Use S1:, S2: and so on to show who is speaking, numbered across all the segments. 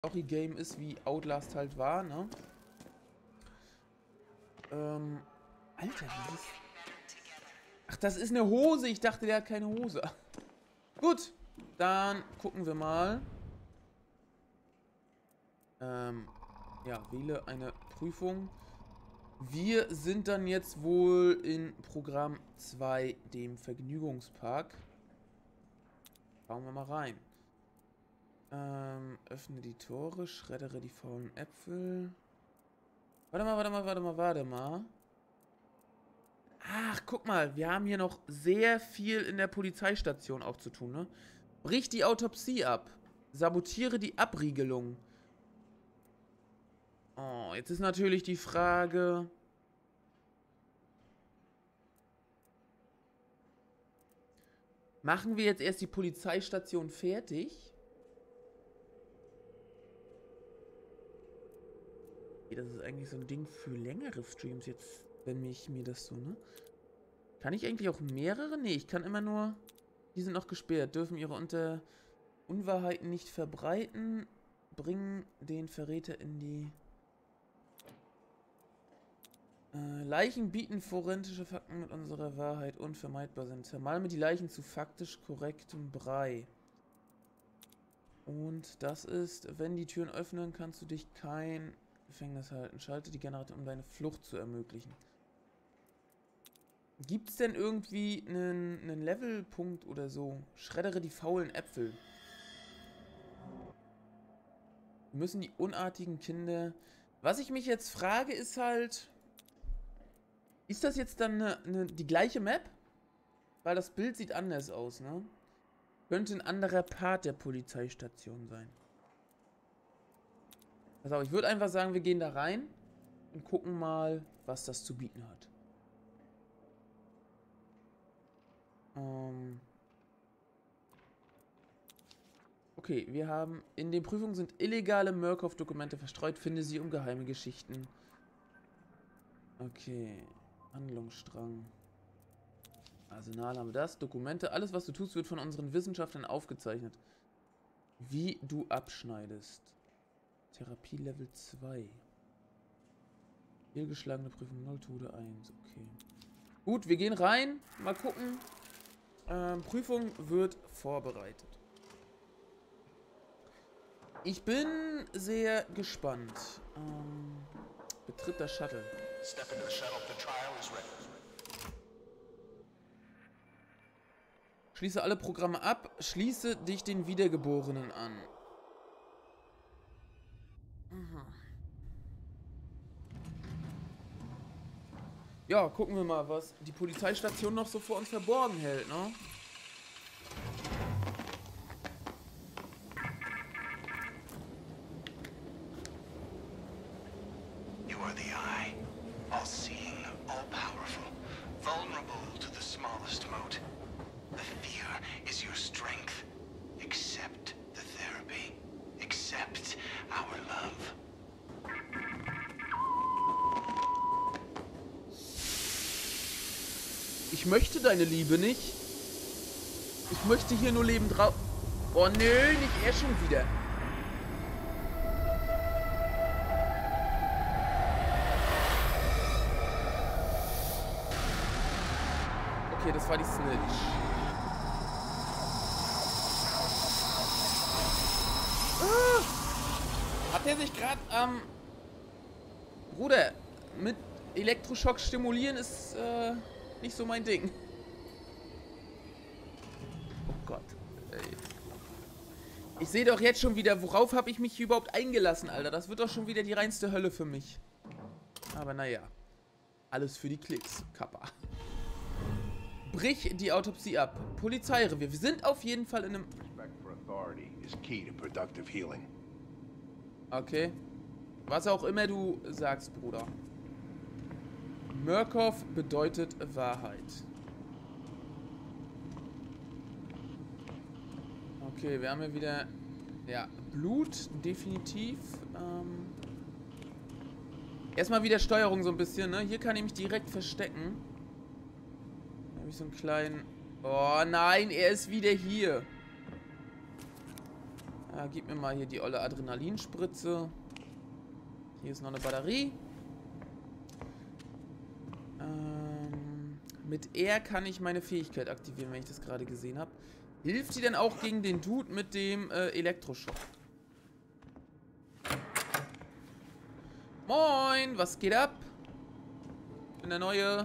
S1: Story-Game ist, wie Outlast halt war, ne? Alter, wie ist... Ach, das ist eine Hose. Ich dachte, der hat keine Hose. Gut, dann gucken wir mal. Ja, wähle eine Prüfung. Wir sind dann jetzt wohl in Programm 2, dem Vergnügungspark. Schauen wir mal rein. Öffne die Tore, schreddere die faulen Äpfel. Warte mal. Ach, guck mal, wir haben hier noch sehr viel in der Polizeistation auch zu tun, ne? Brich die Autopsie ab. Sabotiere die Abriegelung. Oh, jetzt ist natürlich die Frage... Machen wir jetzt erst die Polizeistation fertig? Das ist eigentlich so ein Ding für längere Streams jetzt, wenn ich mir das so, ne? Kann ich eigentlich auch mehrere? Nee, ich kann immer nur... Die sind noch gesperrt. Dürfen ihre Unwahrheiten nicht verbreiten. Bringen den Verräter in die... Leichen bieten forensische Fakten mit unserer Wahrheit unvermeidbar sind. Zermalme die Leichen zu faktisch korrektem Brei. Und das ist, wenn die Türen öffnen, kannst du dich kein Gefängnis halten. Schalte die Generator, um deine Flucht zu ermöglichen. Gibt es denn irgendwie einen Levelpunkt oder so? Schreddere die faulen Äpfel. Wir müssen die unartigen Kinder... Was ich mich jetzt frage, ist halt... Ist das jetzt dann die gleiche Map? Weil das Bild sieht anders aus, ne? Könnte ein anderer Part der Polizeistation sein. Pass auf, ich würde einfach sagen, wir gehen da rein und gucken mal, was das zu bieten hat. Okay, wir haben... In den Prüfungen sind illegale Murkoff-Dokumente verstreut. Finde sie um geheime Geschichten. Okay... Handlungsstrang. Arsenal haben wir das. Dokumente. Alles, was du tust, wird von unseren Wissenschaftlern aufgezeichnet. Wie du abschneidest. Therapie Level 2. Fehlgeschlagene Prüfung 0, Tode 1. Okay. Gut, wir gehen rein. Mal gucken. Prüfung wird vorbereitet. Ich bin sehr gespannt. Betritt das Shuttle. Step into the shuttle. The trial is ready. Schließe alle Programme ab. Schließe dich den Wiedergeborenen an. Ja, gucken wir mal, was die Polizeistation noch so vor uns verborgen hält, ne?
S2: All-seeing, all-powerful, vulnerable to the smallest mote. The fear is your strength. Accept the therapy. Accept our love.
S1: Ich möchte deine Liebe nicht. Ich möchte hier nur lebend drauf. Oh nö, nicht er schon wieder. Okay, das war die Snitch. Hat er sich gerade Bruder, mit Elektroschock stimulieren ist nicht so mein Ding. Oh Gott. Ey. Ich sehe doch jetzt schon wieder, worauf habe ich mich überhaupt eingelassen, Alter. Das wird doch schon wieder die reinste Hölle für mich. Aber naja. Alles für die Klicks, Kappa. Brich die Autopsie ab. Polizeirevier. Wir sind auf jeden Fall in einem... Okay. Was auch immer du sagst, Bruder. Murkoff bedeutet Wahrheit. Okay, wir haben hier wieder... Ja, Blut, definitiv. Erstmal wieder Steuerung so ein bisschen, ne? Hier kann ich mich direkt verstecken. Da habe ich so einen kleinen... Oh nein, er ist wieder hier. Ja, gib mir mal hier die olle Adrenalinspritze. Hier ist noch eine Batterie. Mit R kann ich meine Fähigkeit aktivieren, wenn ich das gerade gesehen habe. Hilft die denn auch gegen den Dude mit dem Elektroschock? Moin, was geht ab? Ich bin der Neue.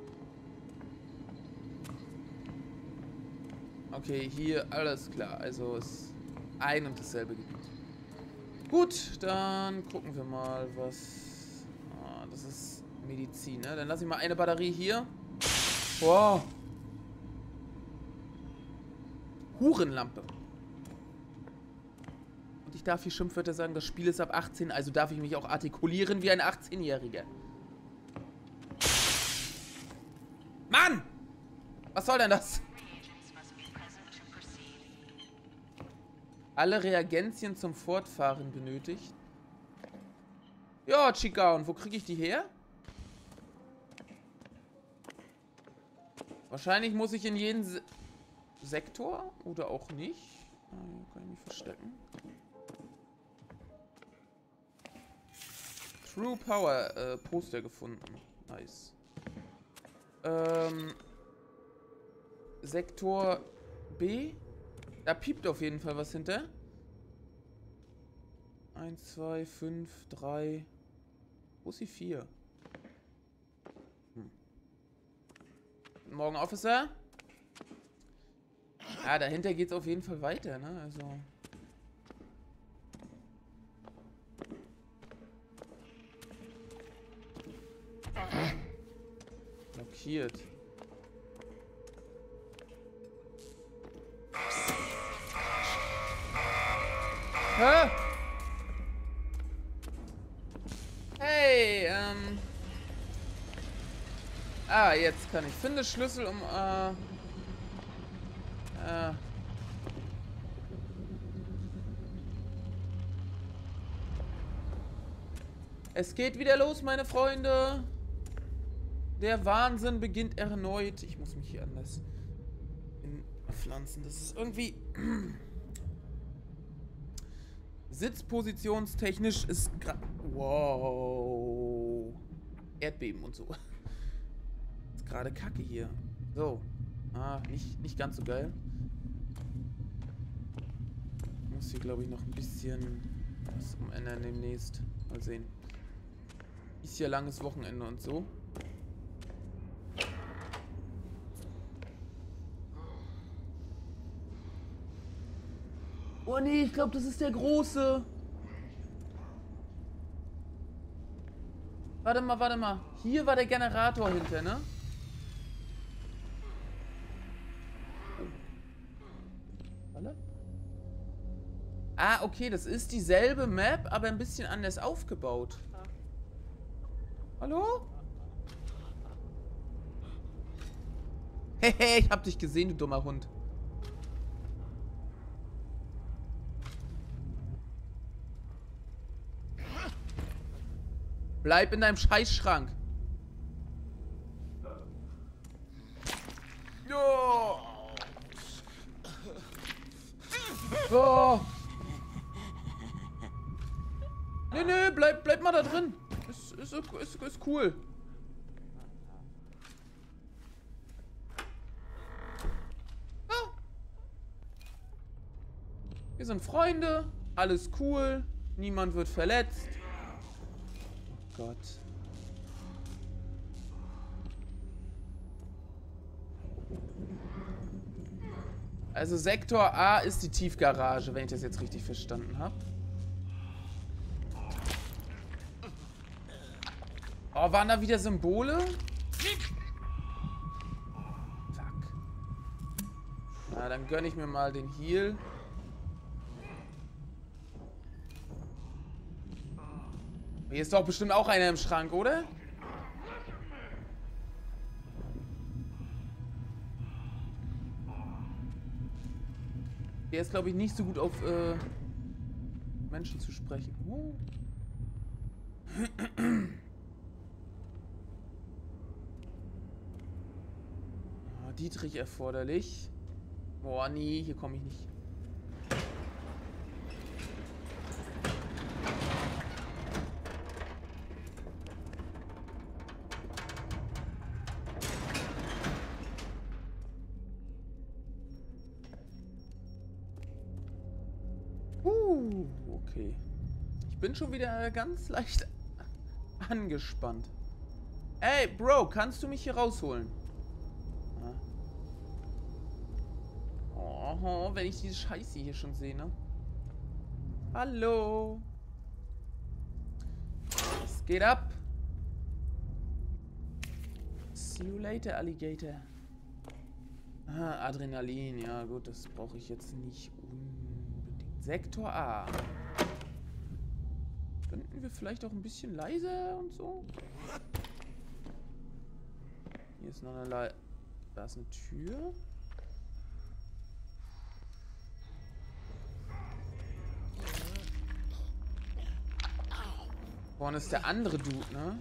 S1: Okay, hier alles klar. Also ist ein und dasselbe Gebiet. Gut, dann gucken wir mal, was... Ah, das ist Medizin, ne? Dann lasse ich mal eine Batterie hier. Wow. Hurenlampe. Und ich darf hier Schimpfwörter sagen, das Spiel ist ab 18, also darf ich mich auch artikulieren wie ein 18-Jähriger. Mann! Was soll denn das? Alle Reagenzien zum Fortfahren benötigt. Ja, Chica, und wo kriege ich die her? Wahrscheinlich muss ich in jeden Sektor oder auch nicht. Ah, hier kann ich mich verstecken. True Power Poster gefunden. Nice. Sektor B. Da piept auf jeden Fall was hinter. 1, 2, 5, 3. Wo ist die 4? Guten Morgen, Officer. Ja, dahinter geht es auf jeden Fall weiter, ne? Also. Blockiert. Hä? Hey, Ah, jetzt kann ich. Finde Schlüssel, um, Es geht wieder los, meine Freunde. Der Wahnsinn beginnt erneut. Ich muss mich hier anders pflanzen. Das ist irgendwie... Sitzpositionstechnisch ist gerade... Wow. Erdbeben und so. Ist gerade kacke hier. So. Ah, nicht ganz so geil. Muss hier, glaube ich, noch ein bisschen was umändern demnächst. Mal sehen. Ist ja langes Wochenende und so. Oh nee, ich glaube, das ist der Große. Warte mal, warte mal. Hier war der Generator hinter, ne? Warte. Ah, okay, das ist dieselbe Map, aber ein bisschen anders aufgebaut. Hallo? Hehe, ich hab dich gesehen, du dummer Hund. Bleib in deinem Scheißschrank. Oh. Oh. Nee, bleib mal da drin. Ist cool. Ah. Wir sind Freunde. Alles cool. Niemand wird verletzt. Oh Gott. Also Sektor A ist die Tiefgarage, wenn ich das jetzt richtig verstanden habe. Oh, waren da wieder Symbole? Fuck. Na, dann gönne ich mir mal den Heal. Hier ist doch bestimmt auch einer im Schrank, oder? Der ist, glaube ich, nicht so gut auf Menschen zu sprechen. Oh. Oh, Dietrich erforderlich. Boah, nee, hier komme ich nicht. Okay. Ich bin schon wieder ganz leicht angespannt. Ey, Bro, kannst du mich hier rausholen? Oh, wenn ich diese Scheiße hier schon sehe, ne? Hallo. Was geht ab? See you later, Alligator. Ah, Adrenalin. Ja, gut, das brauche ich jetzt nicht unbedingt. Sektor A. Könnten wir vielleicht auch ein bisschen leiser und so? Hier ist noch eine Da ist eine Tür. Vorne ist der andere Dude, ne?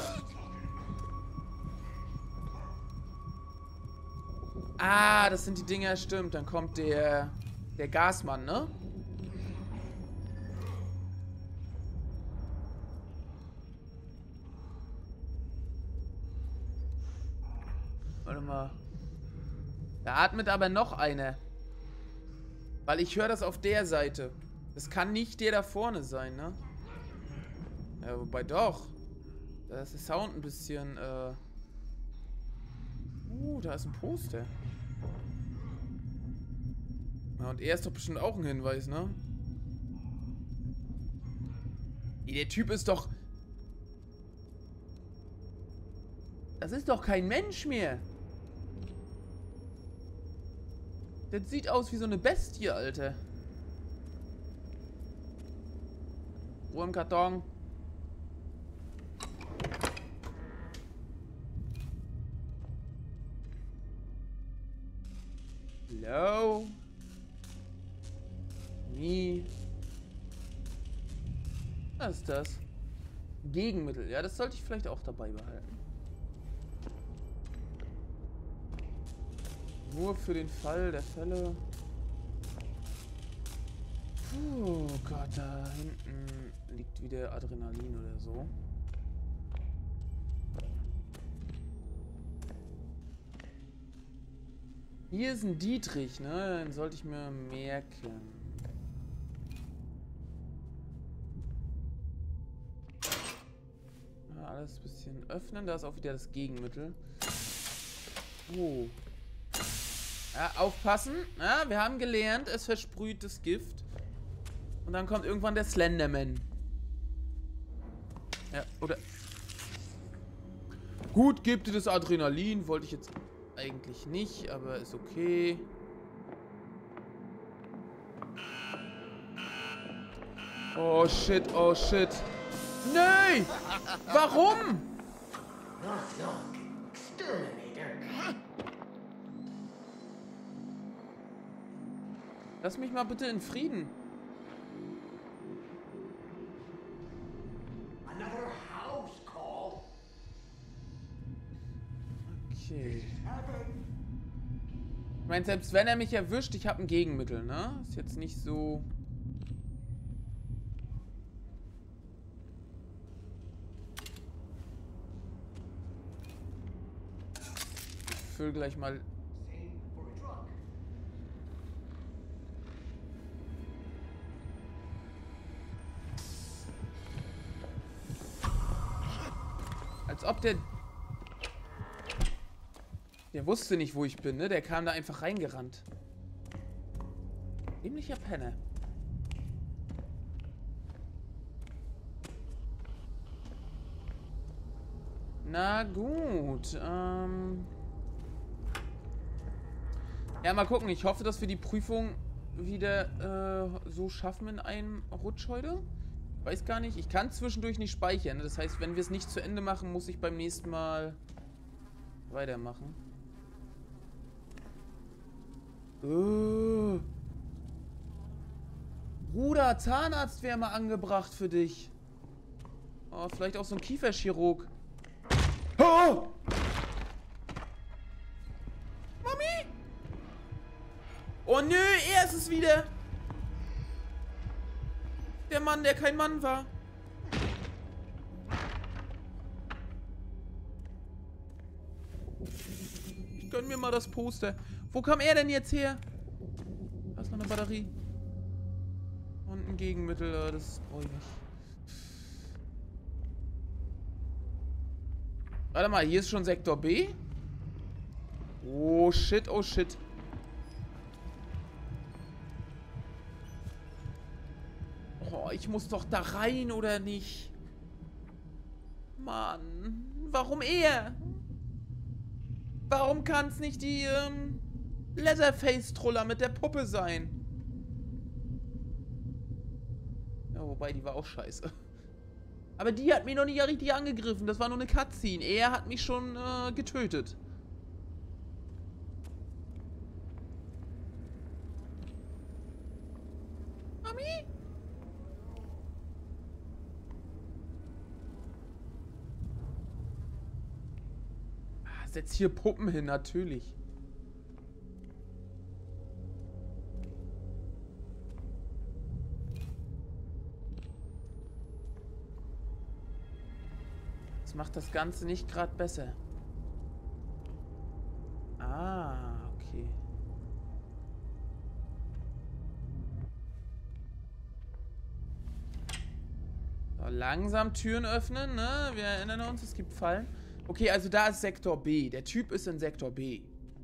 S1: Ah, das sind die Dinger, stimmt. Dann kommt der Gasmann, ne? Warte mal. Da atmet aber noch einer. Weil ich höre das auf der Seite. Das kann nicht der da vorne sein, ne? Ja, wobei doch. Da ist der Sound ein bisschen, da ist ein Poster. Ja, und er ist doch bestimmt auch ein Hinweis, ne? Der Typ ist doch... Das ist doch kein Mensch mehr. Das sieht aus wie so eine Bestie, Alter. Ruhe im Karton. Hello? Nie. Was ist das? Gegenmittel. Ja, das sollte ich vielleicht auch dabei behalten. Nur für den Fall der Fälle. Oh Gott, da hinten liegt wieder Adrenalin oder so. Hier ist ein Dietrich, ne? Den sollte ich mir merken. Ja, alles ein bisschen öffnen. Da ist auch wieder das Gegenmittel. Oh. Ja, aufpassen. Ja, wir haben gelernt, es versprüht das Gift. Und dann kommt irgendwann der Slenderman. Ja, oder... Gut, gibt dir das Adrenalin. Wollte ich jetzt eigentlich nicht, aber ist okay. Oh shit, oh shit. Nein! Warum? Lass mich mal bitte in Frieden. Okay. Ich meine, selbst wenn er mich erwischt, ich habe ein Gegenmittel, ne? Ist jetzt nicht so... Ich fülle gleich mal... Als ob der... Der wusste nicht, wo ich bin, ne? Der kam da einfach reingerannt. Dämlicher Penner. Na gut, ja, mal gucken. Ich hoffe, dass wir die Prüfung wieder so schaffen in einem Rutsch heute. Weiß gar nicht. Ich kann zwischendurch nicht speichern. Das heißt, wenn wir es nicht zu Ende machen, muss ich beim nächsten Mal weitermachen. Bruder, Zahnarzt wäre mal angebracht für dich. Oh, vielleicht auch so ein Kieferchirurg. Oh! Mami! Oh nö, er ist es wieder. Der Mann, der kein Mann war. Ich gönn mir mal das Poster. Wo kam er denn jetzt her? Da ist noch eine Batterie. Und ein Gegenmittel, das brauche ich nicht. Warte mal, hier ist schon Sektor B? Oh shit, oh shit. Oh, ich muss doch da rein, oder nicht? Mann, warum er? Warum kann es nicht die, Leatherface-Troller mit der Puppe sein? Ja, wobei, die war auch scheiße. Aber die hat mich noch nicht richtig angegriffen. Das war nur eine Cutscene. Er hat mich schon, getötet. Mami? Setz hier Puppen hin, natürlich. Das macht das Ganze nicht gerade besser. Ah, okay. So, langsam Türen öffnen, ne? Wir erinnern uns, es gibt Fallen. Okay, also da ist Sektor B. Der Typ ist in Sektor B.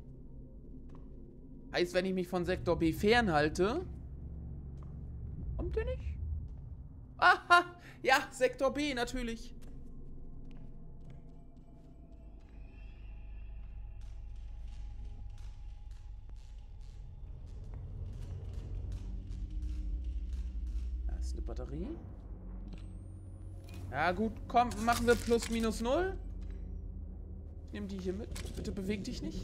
S1: Heißt, wenn ich mich von Sektor B fernhalte... Kommt der nicht? Aha! Ja, Sektor B, natürlich. Da ist eine Batterie. Ja gut, komm, machen wir plus minus 0. Ich nehme die hier mit. Bitte beweg dich nicht.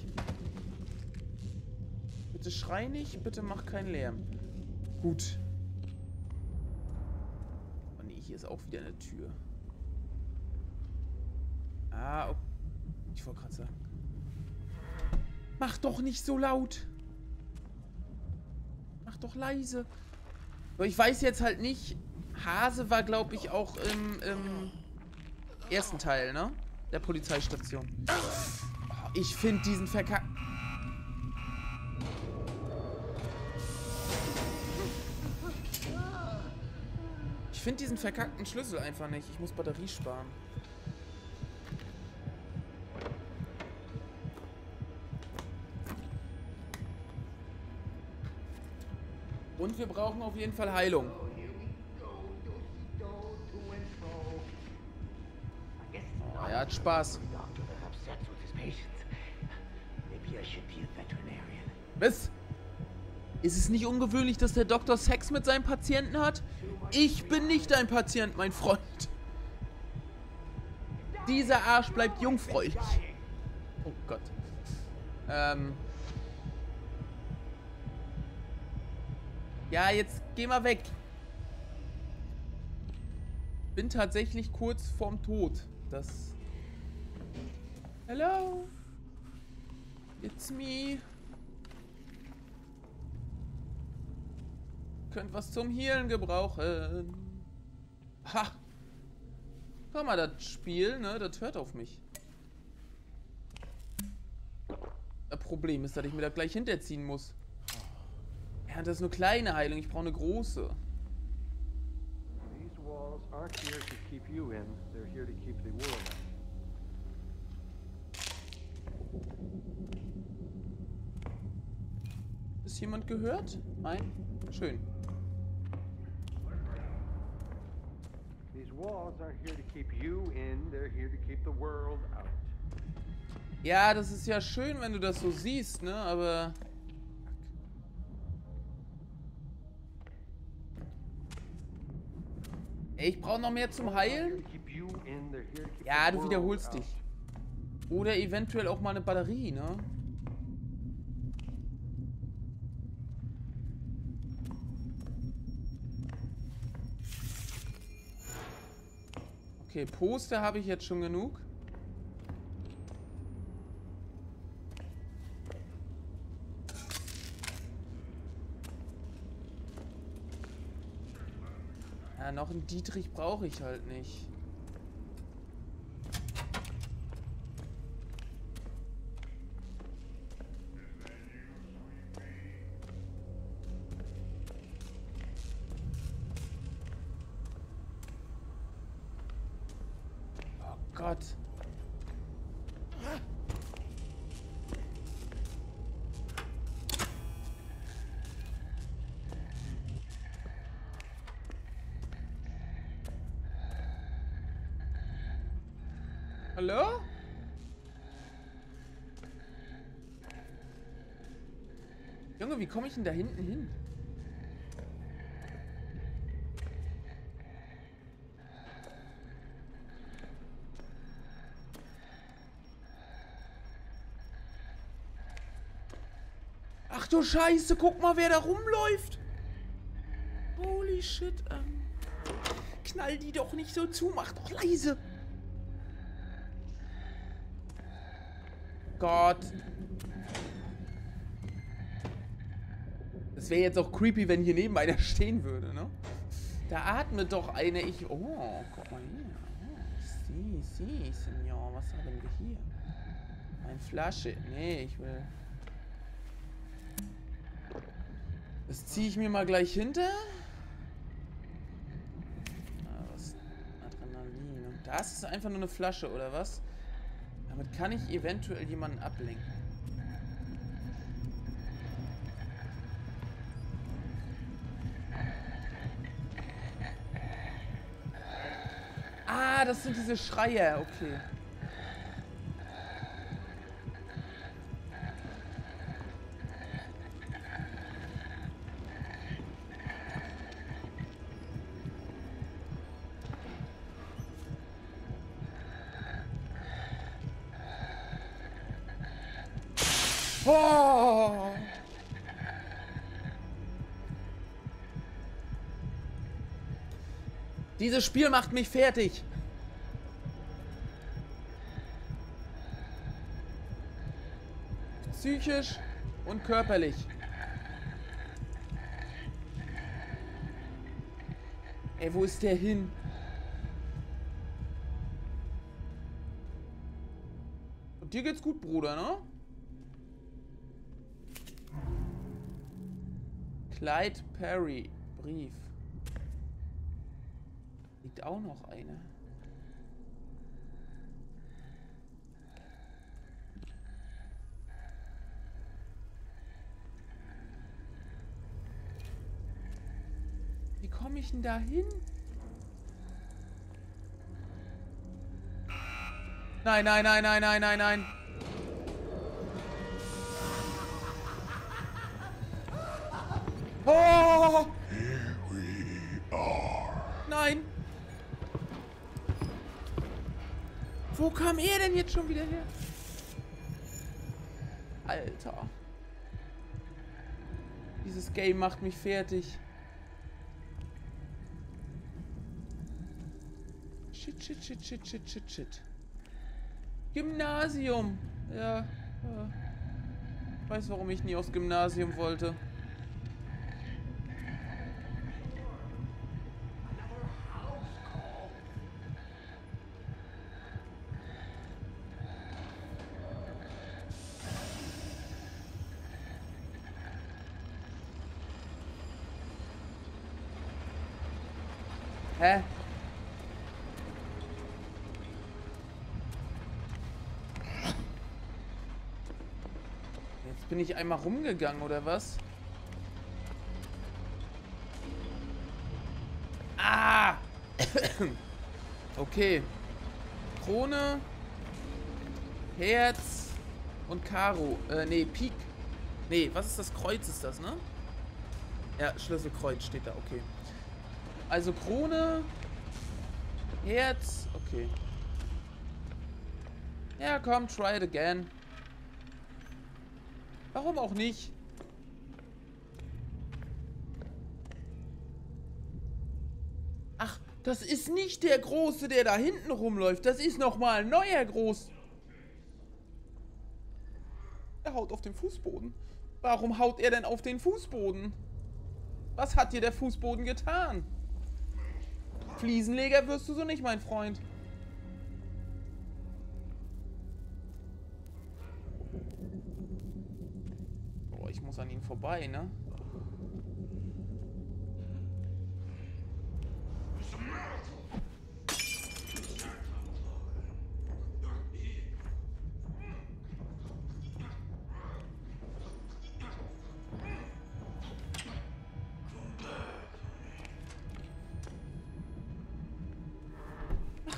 S1: Bitte schrei nicht. Bitte mach keinen Lärm. Gut. Oh nee, hier ist auch wieder eine Tür. Ah, oh. Ich wollte gerade sagen. Mach doch nicht so laut. Mach doch leise. Aber ich weiß jetzt halt nicht. Hase war, glaube ich, auch im ersten Teil, ne? Der Polizeistation. Oh, ich finde diesen verkackten... Ich finde diesen verkackten Schlüssel einfach nicht. Ich muss Batterie sparen. Und wir brauchen auf jeden Fall Heilung. Oh, er hat Spaß. Was? Ist es nicht ungewöhnlich, dass der Doktor Sex mit seinem Patienten hat? Ich bin nicht dein Patient, mein Freund. Dieser Arsch bleibt jungfräulich. Oh Gott. Ja, jetzt geh mal weg. Bin tatsächlich kurz vorm Tod. Das... Hello? It's me. Könnt was zum Healen gebrauchen. Ha! Guck mal, das Spiel, ne, das hört auf mich. Das Problem ist, dass ich mir das gleich hinterziehen muss. Ja, das ist eine kleine Heilung, ich brauche eine große.
S3: These walls aren't here to keep you in, they're here to keep the world out.
S1: Ist jemand gehört? Nein? Schön.
S3: These walls aren't here to keep you in, they're here to keep the world out.
S1: Ja, das ist ja schön, wenn du das so siehst, ne? Aber... Ey, ich brauche noch mehr zum Heilen. Ja, du wiederholst dich. Oder eventuell auch mal eine Batterie, ne? Okay, Poster habe ich jetzt schon genug. Ja, noch einen Dietrich brauche ich halt nicht. Gott. Hallo? Junge, wie komme ich denn da hinten hin? Ach du Scheiße, guck mal, wer da rumläuft. Holy shit. Knall die doch nicht so zu, mach doch leise. Gott. Das wäre jetzt auch creepy, wenn hier neben einer stehen würde, ne? Da atmet doch eine. Oh, guck mal hier. Oh, Senor. Was haben wir hier? Eine Flasche. Nee, ich will... Das ziehe ich mir mal gleich hinter. Was? Adrenalin. Das ist einfach nur eine Flasche, oder was? Damit kann ich eventuell jemanden ablenken. Ah, das sind diese Schreier. Okay. Oh! Dieses Spiel macht mich fertig. Psychisch und körperlich. Ey, wo ist der hin? Und dir geht's gut, Bruder, ne? Clyde Perry. Brief. Liegt auch noch eine. Wie komme ich denn da hin? Nein, nein, nein, nein, nein, nein, nein. Oh!
S4: Here we are.
S1: Nein! Wo kam er denn jetzt schon wieder her? Alter. Dieses Game macht mich fertig. Shit, shit, shit, shit, shit, shit, shit. Gymnasium. Ja. Ich weiß, warum ich nie aufs Gymnasium wollte. Hä? Jetzt bin ich einmal rumgegangen, oder was? Ah! Okay. Krone, Herz und Karo. Nee, Pik. Nee, was ist das? Kreuz ist das, ne? Ja, Schlüsselkreuz steht da, okay. Also Krone, Herz, okay. Ja, komm, try it again. Warum auch nicht? Ach, das ist nicht der Große, der da hinten rumläuft. Das ist nochmal ein neuer Groß. Er haut auf den Fußboden. Warum haut er denn auf den Fußboden? Was hat dir der Fußboden getan? Fliesenleger wirst du so nicht, mein Freund. Oh, ich muss an ihn vorbei, ne?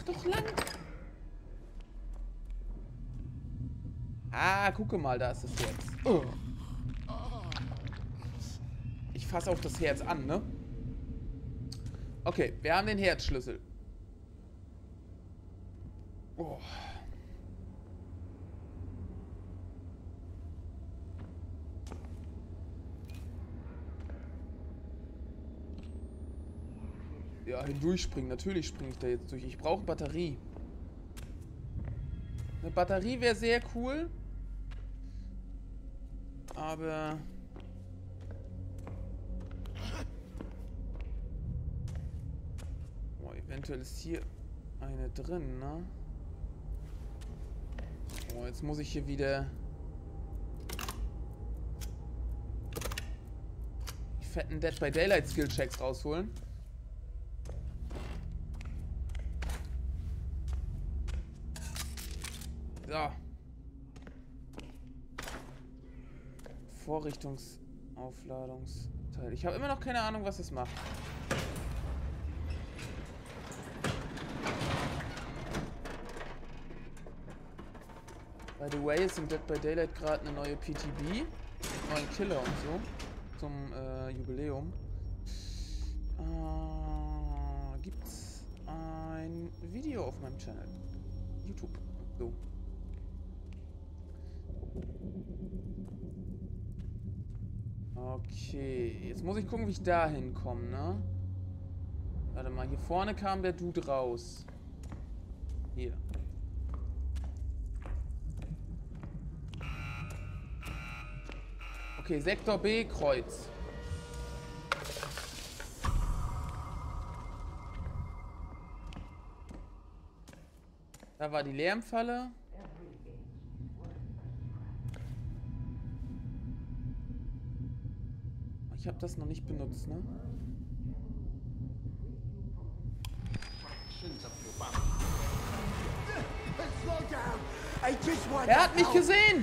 S1: doch lang. Ah, gucke mal, da ist das Herz. Oh. Ich fasse auch das Herz an, ne? Okay, wir haben den Herzschlüssel. Oh. Ja, hindurchspringen. Natürlich springe ich da jetzt durch. Ich brauche Batterie. Eine Batterie wäre sehr cool. Aber... Oh, eventuell ist hier eine drin, ne? Oh, jetzt muss ich hier wieder... die fetten Dead by Daylight Skill Checks rausholen. So. Vorrichtungsaufladungsteil. Ich habe immer noch keine Ahnung, was das macht. By the way, ist in Dead by Daylight gerade eine neue PTB. Neuen Killer und so. Zum Jubiläum. Gibt's ein Video auf meinem Channel. YouTube. So. Okay, jetzt muss ich gucken, wie ich da hinkomme, ne? Warte mal, hier vorne kam der Dude raus. Hier. Okay, Sektor B, Kreuz. Da war die Lärmfalle. Ich habe das noch nicht benutzt, ne? Er hat mich gesehen!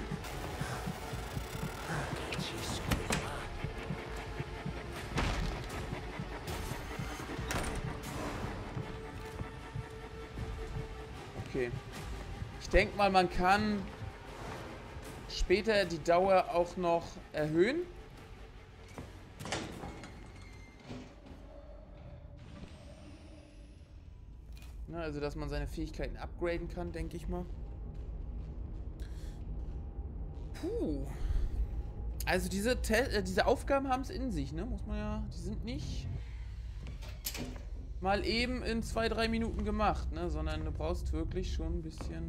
S1: Okay. Ich denke mal, man kann später die Dauer auch noch erhöhen. Also, dass man seine Fähigkeiten upgraden kann, denke ich mal. Puh. Also, diese Aufgaben haben es in sich, ne? Muss man ja... Die sind nicht mal eben in 2-3 Minuten gemacht, ne? Sondern du brauchst wirklich schon ein bisschen...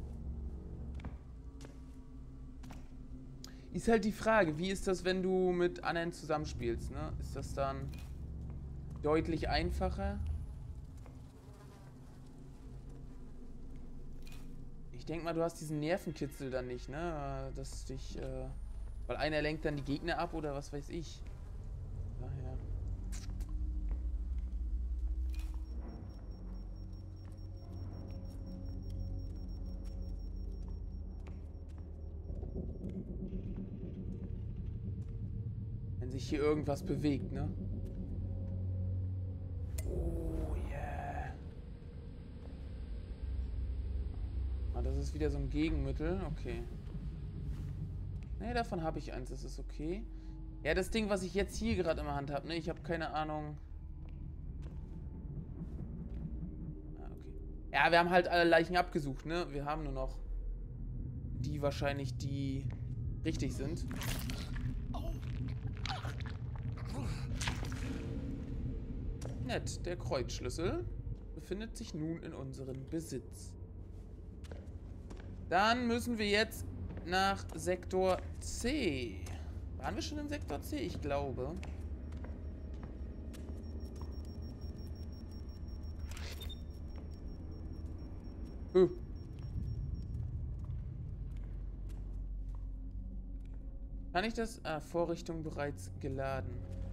S1: Ist halt die Frage, wie ist das, wenn du mit anderen zusammenspielst, ne? Ist das dann deutlich einfacher? Ich denke mal, du hast diesen Nervenkitzel dann nicht, ne? Dass dich, weil einer lenkt dann die Gegner ab oder was weiß ich. Daher. Wenn sich hier irgendwas bewegt, ne? Oh yeah. Ah, das ist wieder so ein Gegenmittel. Okay. Ne, davon habe ich eins. Das ist okay. Ja, das Ding, was ich jetzt hier gerade in der Hand habe, ne? Ich habe keine Ahnung. Ah, okay. Ja, wir haben halt alle Leichen abgesucht, ne? Wir haben nur noch die wahrscheinlich, die richtig sind. Nett, der Kreuzschlüssel befindet sich nun in unserem Besitz. Dann müssen wir jetzt nach Sektor C. Waren wir schon in Sektor C? Ich glaube. Kann ich das? Ah, Vorrichtung bereits geladen.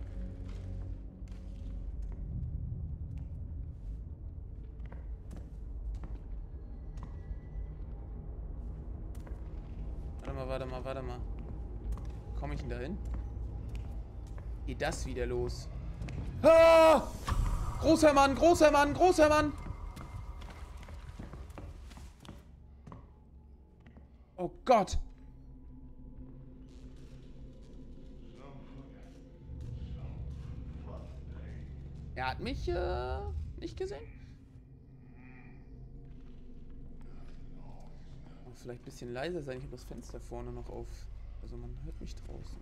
S1: Warte mal. Komme ich denn da hin? Geht das wieder los? Ah! Großer Mann, großer Mann, großer Mann! Oh Gott! Er hat mich nicht gesehen? Oh, vielleicht ein bisschen leiser sein. Ich habe das Fenster vorne noch auf. Also man hört mich draußen.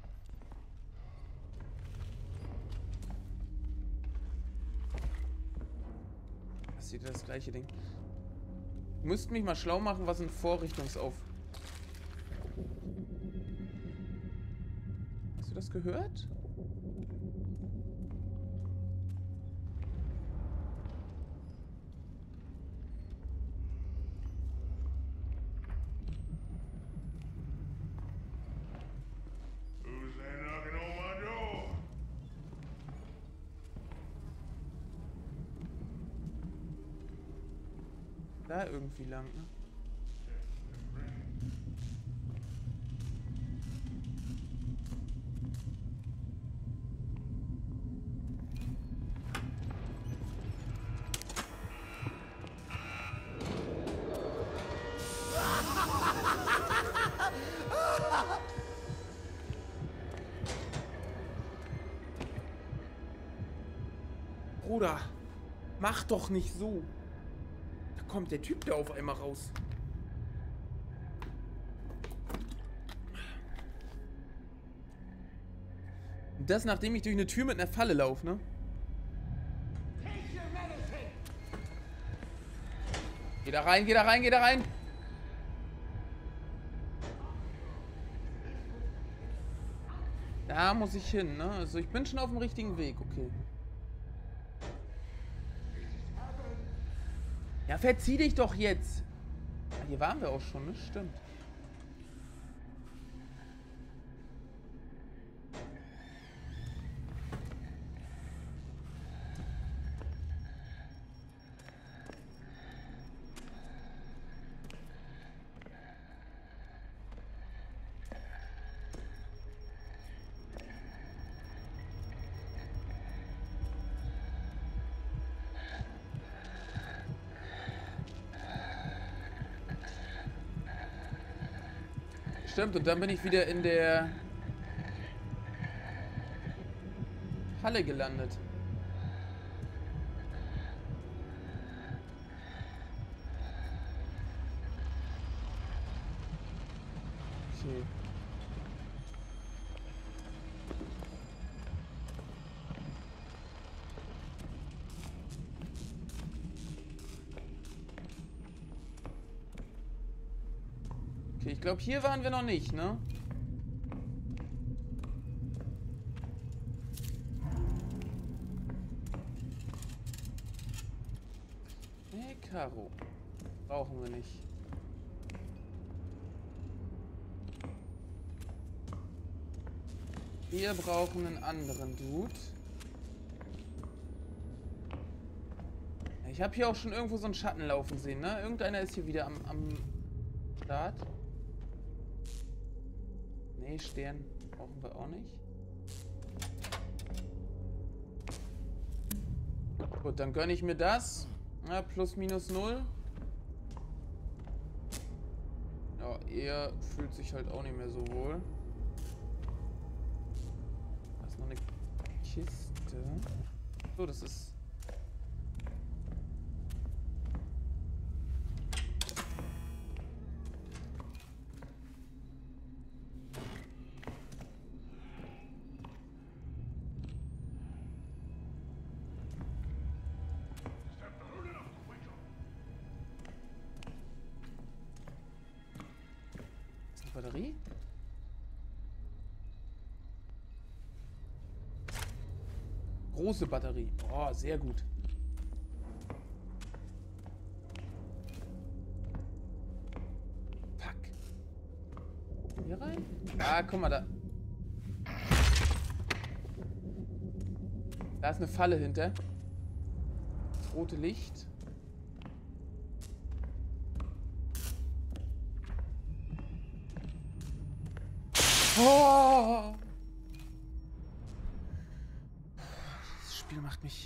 S1: Das ist wieder das gleiche Ding. Ich müsste mich mal schlau machen, was ein Vorrichtungsauf... Hast du das gehört?
S4: Who's there knocking on my door?
S1: Da irgendwie lang, ne? Bruder, mach doch nicht so. Da kommt der Typ da auf einmal raus. Und das, nachdem ich durch eine Tür mit einer Falle laufe, ne? Geh da rein, geh da rein, geh da rein! Da muss ich hin, ne? Also ich bin schon auf dem richtigen Weg, okay. Ja, verzieh dich doch jetzt! Ah, hier waren wir auch schon, ne? Stimmt. Stimmt, und dann bin ich wieder in der Halle gelandet. Okay. Okay, ich glaube, hier waren wir noch nicht, ne? Nee, Karo. Brauchen wir nicht. Wir brauchen einen anderen Dude. Ich habe hier auch schon irgendwo so einen Schatten laufen sehen, ne? Irgendeiner ist hier wieder am Start. Nee, Stern brauchen wir auch nicht. Gut, dann gönne ich mir das. Ja, plus minus 0. Ja, er fühlt sich halt auch nicht mehr so wohl. Da ist noch eine Kiste. So, das ist... Batterie? Große Batterie. Oh, sehr gut. Fuck. Hier rein? Ah, guck mal da. Da ist eine Falle hinter. Das rote Licht. Oh! Das Spiel macht mich...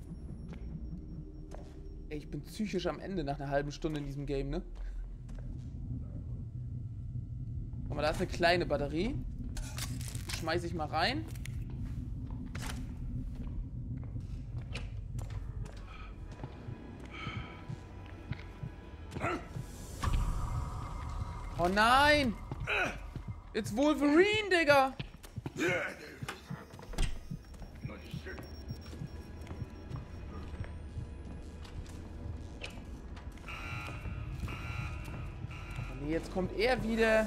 S1: Ey, ich bin psychisch am Ende nach einer halben Stunde in diesem Game, ne? mal, da ist eine kleine Batterie. Die schmeiße ich mal rein. Oh nein! It's Wolverine, Digga! Oh nee, jetzt kommt er wieder.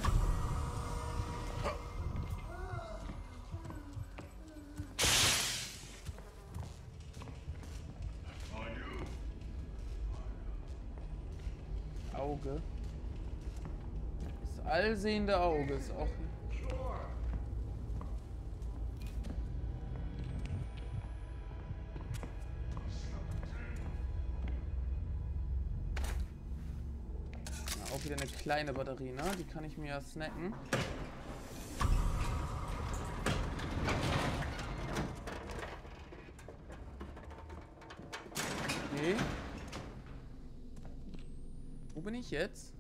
S1: Auge. Das allsehende Auge ist auch. Ja, auch wieder eine kleine Batterie, ne? Die kann ich mir ja snacken. Okay. Wo bin ich jetzt?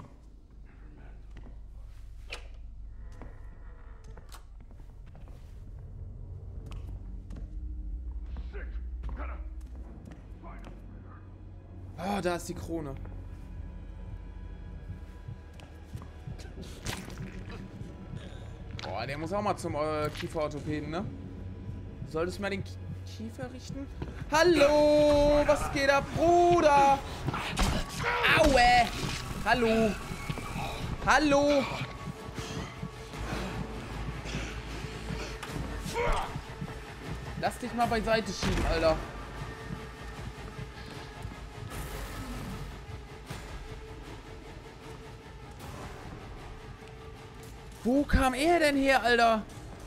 S1: Oh, da ist die Krone. Boah, der muss auch mal zum Kieferorthopäden, ne? Solltest du mal den Kiefer richten? Hallo, was geht ab, Bruder? Aue! Hallo! Hallo! Lass dich mal beiseite schieben, Alter. Wo kam er denn her, Alter?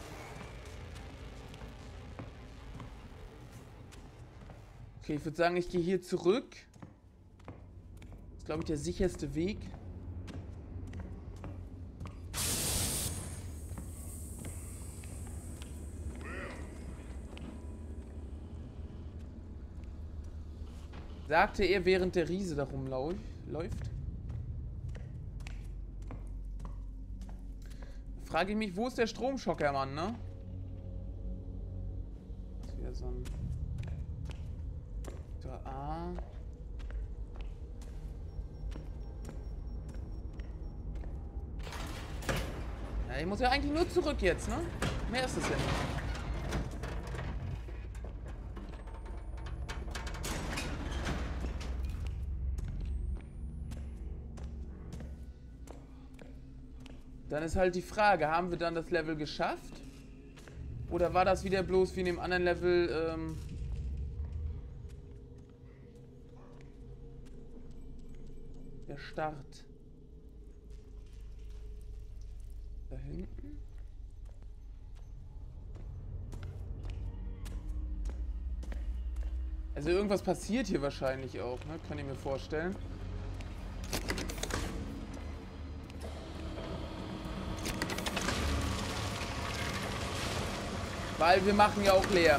S1: Okay, ich würde sagen, ich gehe hier zurück. Das ist, glaube ich, der sicherste Weg. Sagte er, während der Riese da rumläuft. Frage ich mich, wo ist der Stromschocker, Mann, ne? Das ist wieder so ein... A. Ja, ich muss ja eigentlich nur zurück jetzt, ne? Mehr ist es ja nicht. Dann ist halt die Frage, haben wir dann das Level geschafft? Oder war das wieder bloß wie in dem anderen Level, der Start? Da hinten? Also irgendwas passiert hier wahrscheinlich auch, ne? Kann ich mir vorstellen. Weil wir machen ja auch Lärm.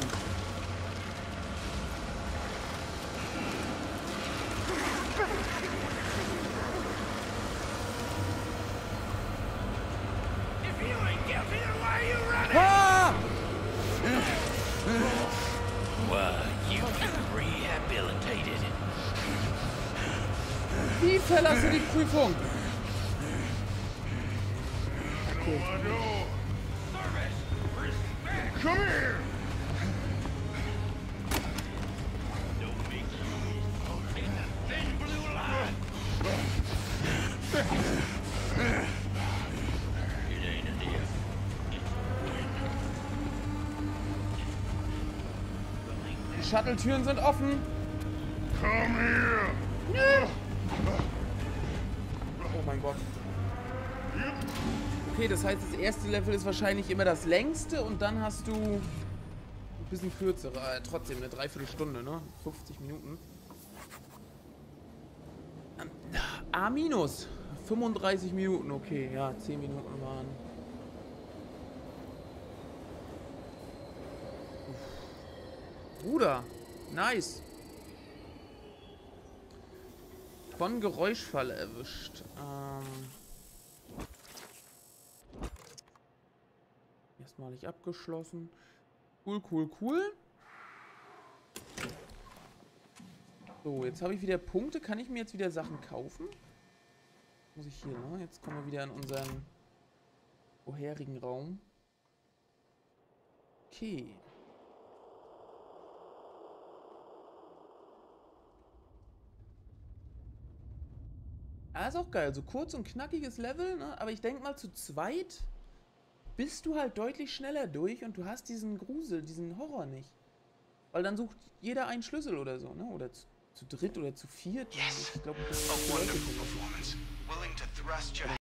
S1: Ah! Wie verlasse die Prüfung? Okay.
S4: Come here!
S1: Die Shuttle-Türen sind offen.
S4: Come here!
S1: Oh mein Gott. Okay, das heißt, das erste Level ist wahrscheinlich immer das längste und dann hast du ein bisschen kürzere, trotzdem eine Dreiviertelstunde, ne? 50 Minuten. A minus. 35 Minuten, okay, ja, 10 Minuten waren. Bruder, nice. Von Geräuschfall erwischt. erstmalig abgeschlossen. Cool, cool, cool. So, jetzt habe ich wieder Punkte. Kann ich mir jetzt wieder Sachen kaufen? Muss ich hier, ne? Jetzt kommen wir wieder in unseren vorherigen Raum. Okay. Ah, ist auch geil. So kurz und knackiges Level, ne? Aber ich denke mal, zu zweit bist du halt deutlich schneller durch und du hast diesen Grusel, diesen Horror nicht. Weil dann sucht jeder einen Schlüssel oder so, ne? Oder zu dritt oder zu viert.
S2: Yes.
S1: Ich glaube,
S2: A wonderful performance. Willing to thrust your